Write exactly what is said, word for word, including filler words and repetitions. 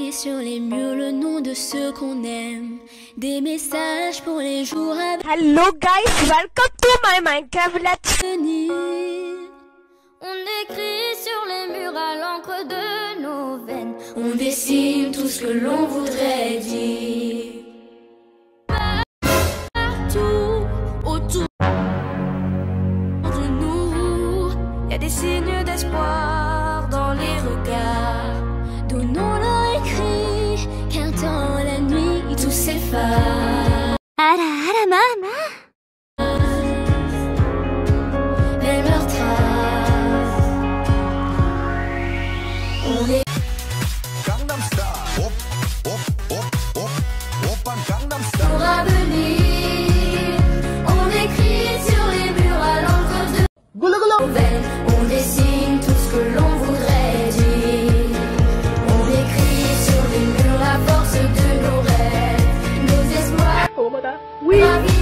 écrit sur les murs le nom de ceux qu'on aime. Des messages pour les jours à Hello guys, welcome to my Minecraft Let's venir. On écrit sur les murs à l'encre de nos veines. On dessine tout ce que l'on voudrait dire. Partout autour de nous, y a des signes d'espoir dans les regards. Donnons-leur écrit, car dans la nuit tout s'efface. Ara ara mama. Même leur trace. On est Gangnam Style. Hop, hop, hop, hop, hop, Gangnam Style. pour avenir. On écrit sur les murs à l'encre de nos veines. On dessine tout ce que l'on voudrait dire. On écrit sur les murs la force de nos rêves, nos espoirs. Oui. La vie